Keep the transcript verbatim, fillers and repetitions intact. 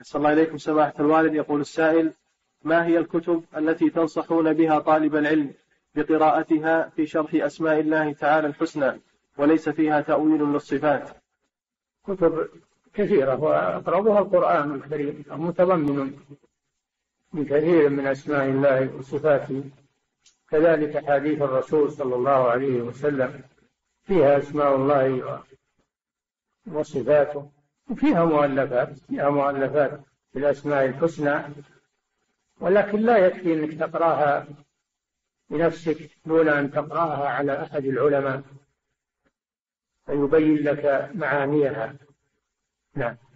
صلى الله عليكم سماحة الوالد. يقول السائل: ما هي الكتب التي تنصحون بها طالب العلم بقراءتها في شرح أسماء الله تعالى الحسنى وليس فيها تأويل للصفات؟ كتب كثيرة وأقربها القرآن الكريم متضمن من كثير من أسماء الله وصفاته، كذلك حديث الرسول صلى الله عليه وسلم فيها أسماء الله وصفاته، وفيها مؤلفات فيها مؤلفات في الأسماء الحسنى، ولكن لا يكفي أنك تقرأها بنفسك دون أن تقرأها على أحد العلماء فيبين لك معانيها. نعم.